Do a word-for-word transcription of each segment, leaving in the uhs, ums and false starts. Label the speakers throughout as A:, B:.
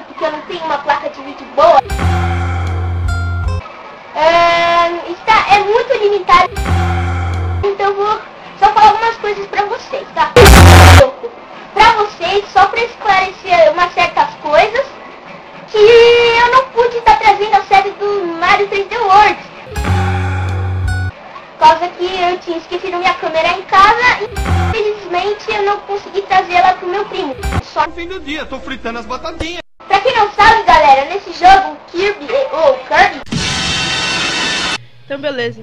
A: porque eu não tenho uma placa de vídeo boa. É, está, é muito limitado. Então eu vou só falar algumas coisas pra vocês, tá? Pra vocês, só pra esclarecer umas certas coisas que eu não pude estar trazendo a série do Mario três D World. Por causa que eu tinha esquecido minha câmera em casa e infelizmente eu não consegui trazer ela pro meu primo. Só
B: no fim do dia, tô fritando as batatinhas.
A: Pra quem não sabe, galera, nesse jogo, o Kirby, ou Kirby...
C: Então beleza.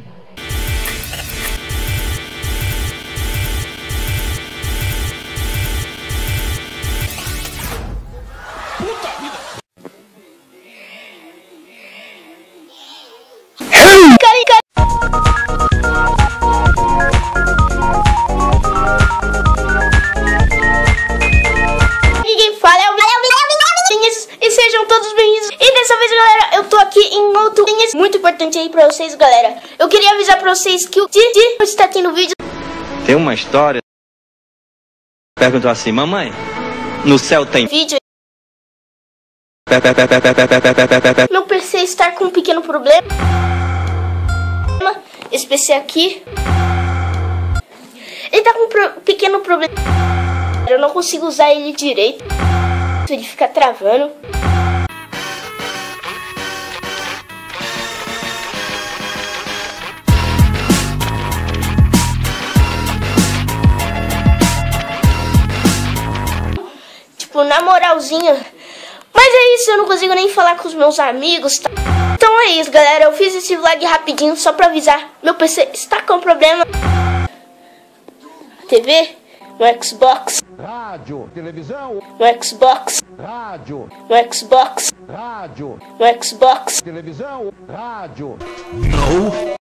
A: Ninguém fala, é o e sejam todos bem-vindos. E dessa vez, galera, eu tô aqui em outro muito importante aí pra vocês, galera. Eu queria avisar pra vocês que o Didi está tendo vídeo.
D: Tem uma história. Perguntou assim, mamãe, no céu tem
A: Vídeo.
D: Pé, pé, pé, pé, pé, pé, pé, pé, pé, pé.
A: Meu P C está com um pequeno problema. Esse P C aqui, ele tá com um pro pequeno problema. Eu não consigo usar ele direito. Ele fica travando. Tipo, na moralzinha. Mas é isso, eu não consigo nem falar com os meus amigos, tá? Então é isso, galera. Eu fiz esse vlog rapidinho só pra avisar. Meu P C está com problema. T V, no Xbox.
B: Rádio, televisão,
A: No Xbox.
B: rádio,
A: No Xbox.
B: rádio,
A: No Xbox.
B: televisão, rádio.